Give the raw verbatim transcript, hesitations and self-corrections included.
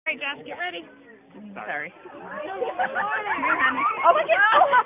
Josh, get ready. Sorry. Here, honey. Oh my God! Oh my